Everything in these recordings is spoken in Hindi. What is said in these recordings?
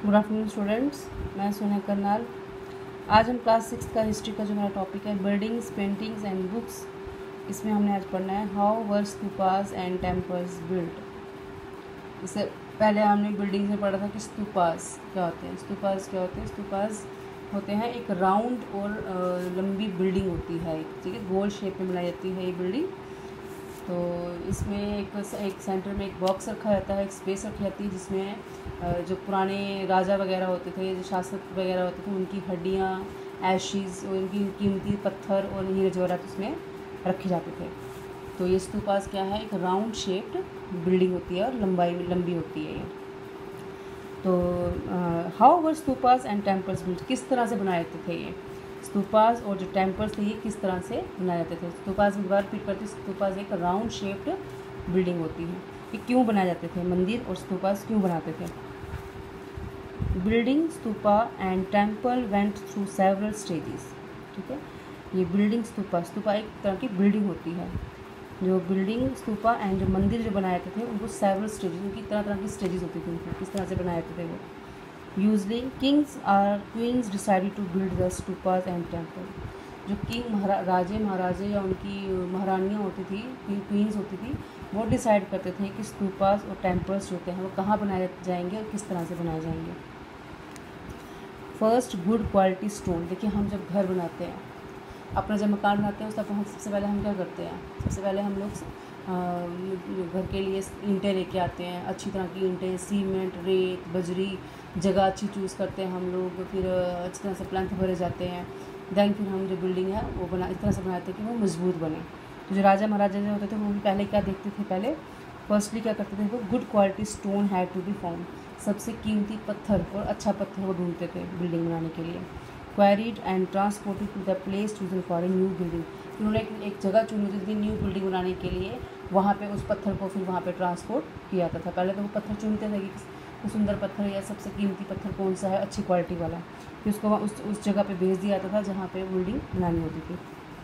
गुड आफ्टरनून स्टूडेंट्स, मैं सोनिया करनाल। आज हम क्लास 6 का हिस्ट्री का जो मेरा टॉपिक है बिल्डिंग्स, पेंटिंग्स एंड बुक्स, इसमें हमने आज पढ़ना है how were stupas and temples built. इससे पहले हमने बिल्डिंग्स में पढ़ा था कि स्तूपास क्या होते हैं। स्तूपास होते हैं एक राउंड और लंबी बिल्डिंग होती है, ठीक है, गोल शेप में बनाई जाती है ये बिल्डिंग। तो इसमें एक सेंटर में एक बॉक्स रखा जाता है, एक स्पेस रखी जाती है जिसमें जो पुराने राजा वगैरह होते थे, जो शासक वगैरह होते थे, उनकी हड्डियाँ, एशिज़ और उनकी कीमती पत्थर और हीरे जवाहरात उसमें रखे जाते थे। तो ये स्तूपास क्या है, एक राउंड शेप्ड बिल्डिंग होती है और लंबी होती है ये। तो how were stupas and temples built, किस तरह से बनाए जाते थे ये स्तूपास और जो टेम्पल्स थे ये किस तरह से बनाए जाते थे। स्तूपास में बार रिपीट करते, स्तूपास एक राउंड शेप्ड बिल्डिंग होती है। ये क्यों बनाए जाते थे, मंदिर और स्तूपास क्यों बनाते थे। Building, stupa and temple went through several stages, ठीक है। ये बिल्डिंग, स्तूपा एक तरह की बिल्डिंग होती है। जो बिल्डिंग, स्तूपा एंड जो मंदिर जो बनाए जाते थे उनको सेवरल स्टेजेस, उनकी तरह की स्टेजेस होती थी, उनको किस तरह से बनाए जाते थे वो। Usually, kings or queens decided to build the stupas and temple. जो किंग राजे महाराजे या उनकी महारानियाँ होती थी, क्वींस होती थी, वो डिसाइड करते थे कि स्तूपास और टेम्पल्स जो होते हैं वो कहाँ बनाए जाएंगे और किस तरह से बनाए जाएंगे। First, good quality stone. देखिए, हम जब घर बनाते हैं, अपना जब मकान बनाते हैं उस तब सबसे पहले हम क्या करते हैं, सबसे पहले हम लोग घर के लिए ईंटें लेके आते हैं, अच्छी तरह की ईंटें, सीमेंट, रेत, बजरी, जगह अच्छी चूज़ करते हैं हम लोग। फिर अच्छी तरह से प्लांट भरे जाते हैं। देन फिर हम जो बिल्डिंग है वो इस तरह से बनाते हैं कि वो मजबूत बने। तो जो राजा महाराजा जो होते थे वो भी पहले क्या देखते थे, पहले फर्स्टली क्या करते थे, वो good quality stone had to be found. सबसे कीमती पत्थर और अच्छा पत्थर वो ढूंढते थे बिल्डिंग बनाने के लिए। Quarried and transported to the place chosen for a new building. उन्होंने एक जगह चुनी होती थी न्यू बिल्डिंग बनाने के लिए, वहाँ पे उस पत्थर को फिर वहाँ पे ट्रांसपोर्ट किया जाता था। पहले तो वो पत्थर चुनते थे कि सुंदर पत्थर या सबसे कीमती पत्थर कौन सा है, अच्छी क्वालिटी वाला, फिर उसको उस जगह पे भेज दिया जाता था जहाँ पे बिल्डिंग बनानी होती थी।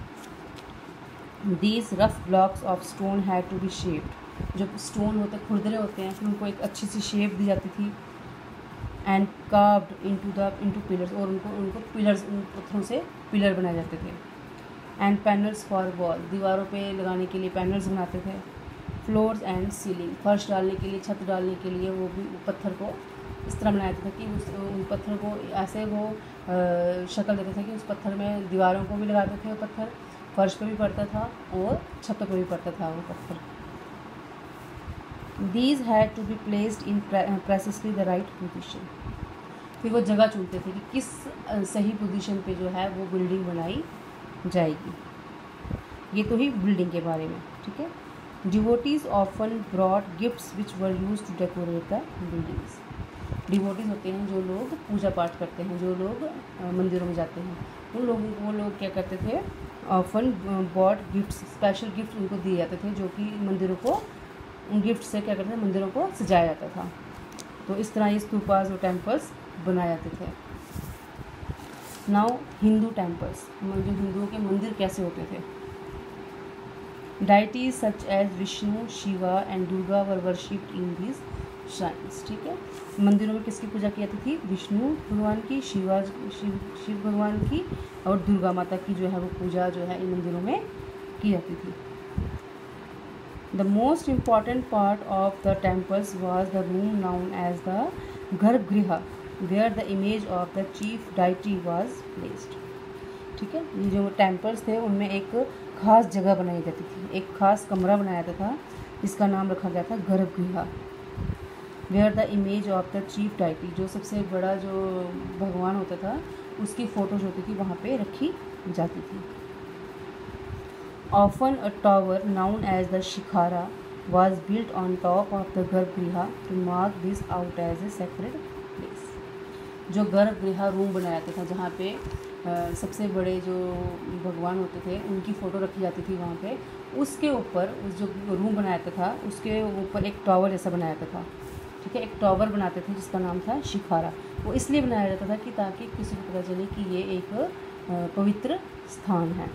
These rough blocks of stone had to be shaped. जो स्टोन होते खुरदरे होते हैं, फिर उनको एक अच्छी सी शेप दी जाती थी। एंड कार्व्ड इनटू पिलर्स, और उनको पिलर्स, उन पत्थरों से पिलर बनाए जाते थे। एंड पैनल्स फॉर वॉल, दीवारों पे लगाने के लिए पैनल्स बनाते थे। फ्लोर्स एंड सीलिंग, फर्श डालने के लिए, छत डालने के लिए वो भी पत्थर को इस तरह बनाया जाता था कि उन पत्थर को ऐसे वो शक्ल देते थे कि उस पत्थर में दीवारों को भी लगाते थे, वो पत्थर फर्श पे भी पड़ता था और छतों पे भी पड़ता था वो पत्थर। These had to be placed in precisely the right position. फिर वो जगह चुनते थे कि किस सही पोजीशन पे जो है वो बिल्डिंग बनाई जाएगी। ये तो ही बिल्डिंग के बारे में, ठीक है। Devotees often brought gifts which were used to decorate the buildings. Devotees होते हैं जो लोग पूजा पाठ करते हैं, जो लोग मंदिरों में जाते हैं, उन लोगों को वो लोग क्या करते थे, often bought gifts, special gift उनको दिए जाते थे जो कि मंदिरों को, उन गिफ्ट से क्या करते थे, मंदिरों को सजाया जाता था। तो इस तरह ये स्तूपास और टेम्पल्स बनाए जाते थे। नाउ हिंदू टेम्पल्स, जो हिंदुओं के मंदिर कैसे होते थे। Deities such as Vishnu, Shiva and Durga were worshipped in these shrines, ठीक है। मंदिरों में किसकी पूजा की जाती थी, विष्णु भगवान की, शिव भगवान की और दुर्गा माता की जो है वो पूजा जो है इन मंदिरों में की जाती थी। The most important part of the temples was the room known as the garbhagriha where the image of the chief deity was placed, ठीक है। ये जो टेम्पल्स थे उनमें एक खास जगह बनाई जाती थी, एक खास कमरा बनाया जाता था जिसका नाम रखा गया था गर्भगृह। Where the image of the chief deity, जो सबसे बड़ा जो भगवान होता था उसकी फ़ोटोज होती थी वहाँ पे रखी जाती थी। Often a tower known as the shikhara was built on top of the garbhagriha to mark this out as a sacred place. जो गर्भगृह रूम बनाया जाता था जहाँ पे सबसे बड़े जो भगवान होते थे उनकी फ़ोटो रखी जाती थी वहाँ पे, उसके ऊपर उस जो रूम बनाया जाता था उसके ऊपर एक टावर जैसा बनाया जाता था, ठीक है। एक टावर बनाते थे जिसका नाम था शिखारा। वो इसलिए बनाया जाता था कि ताकि किसी को पता चले कि ये एक पवित्र स्थान है।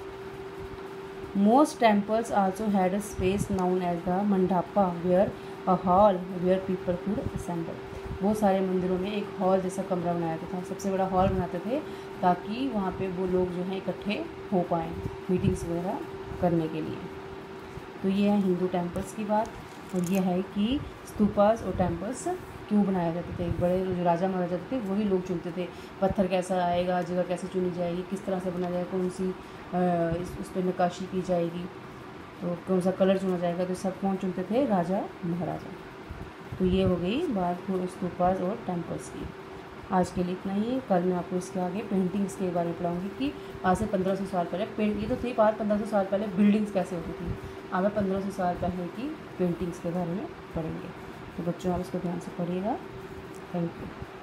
Most temples also had a space known as the mandapa where a hall where people could assemble. बहुत सारे मंदिरों में एक हॉल जैसा कमरा बनाया था, सबसे बड़ा हॉल बनाते थे ताकि वहाँ पे वो लोग जो हैं इकट्ठे हो पाएँ मीटिंग्स वगैरह करने के लिए। तो ये है हिंदू टेम्पल्स की बात। और ये है कि स्तूपास और टेम्पल्स क्यों बनाए जाते थे। बड़े जो राजा महाराजा थे वही लोग चुनते थे, पत्थर कैसा आएगा, जगह कैसे चुनी जाएगी, किस तरह से बनाया जाएगा, कौन सी उस पर नक्काशी की जाएगी, तो कौन सा कलर चुना जाएगा, तो सब कौन चुनते थे, राजा महाराजा। तो ये हो गई बात स्तूपास और टेम्पल्स की। आज के लिए इतना ही। कल मैं आपको इसके आगे पेंटिंग्स के बारे में पढ़ाऊँगी कि आज से 1500 साल पहले ये तो थी बात 1500 साल पहले बिल्डिंग्स कैसे होती थी, अब मैं 1500 साल पहले की पेंटिंग्स के बारे में पढ़ेंगे। तो बच्चों आप इसको ध्यान से पढ़िएगा। Thank you.